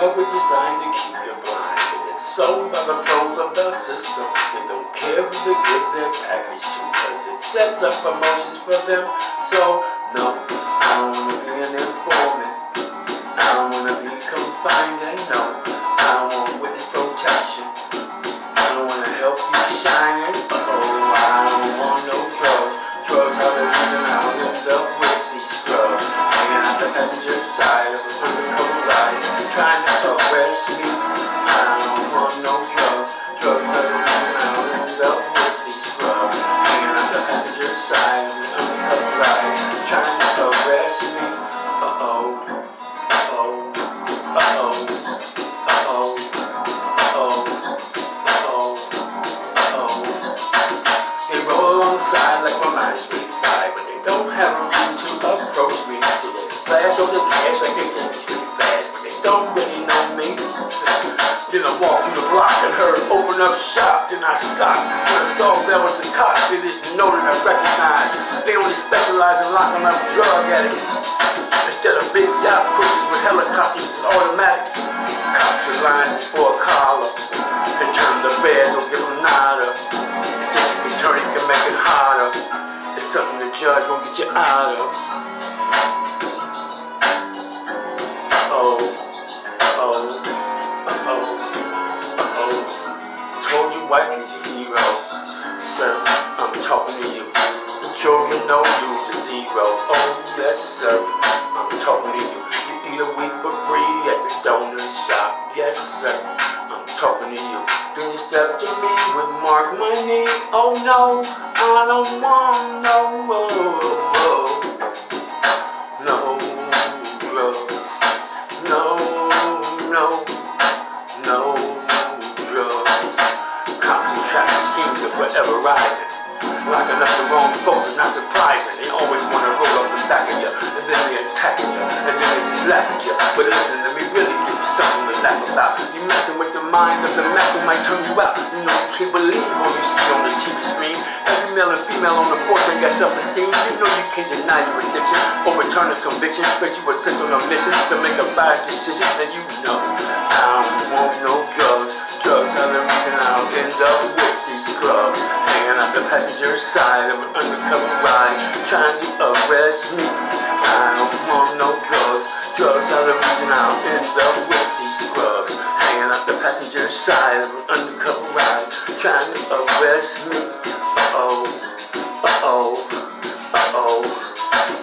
drug was designed to keep you blind, and it's sold by the pros of the system. They don't care who they give their package to, cause it sets up promotions for them. So, no, I don't wanna be an informant. I don't wanna be confined, and no, I don't want witness protection. I don't wanna help you shine, and I don't want no drugs. Drugs are the reason I end up with these scrubs, hanging out the passenger side of an undercover ride, trying to arrest me. I don't want no drugs. Drugs are the reason I end up with these scrubs, hanging out the passenger side of an undercover ride, trying to arrest me. They roll alongside like my mind's really fly, but they don't have a reason to approach me. So they flash over the cash like they think it's really fast, but they don't really know me. Then I walk through the block and heard open up shop. Then I stopped. When I saw there was the cops, they didn't know that I recognized. They only specialize in locking up drug addicts. Instead of big yacht cruisers with helicopters and automatics, cops are lying for a collar and turn the feds, don't give them nada. District attorney can make it harder. It's something the judge won't get you out of. Told you white is your hero. Sir, I'm talking to you. The children know you the zero. Oh yes sir, I'm talking to you. You eat a week for free at the donut shop. Yes sir, I'm talking to you. Then you step to me with mark money. Oh no, I don't want no drugs. No drugs. Cops and traffic schemes are forever rising. Locking up the wrong folks is not surprising. They always want to roll up the back of you, and then they attacking you, and then they just laugh at you. But listen, let me really give you something to laugh about. You messing with the mind of the Mac who might turn you out. You know you can't believe all you see on the TV screen. Every male and female on the force ain't got self-esteem. You know you can't deny your addiction, overturn a conviction, because you were sent on a mission to make a bad decision. And you know I don't want no drugs. Drugs are the reason I'll end up with these scrubs, hanging out the passenger side of an undercover ride, trying to arrest me. I don't want no drugs. Drugs are the reason I'll end up with these scrubs, hanging out the passenger side of an undercover ride, trying to arrest me.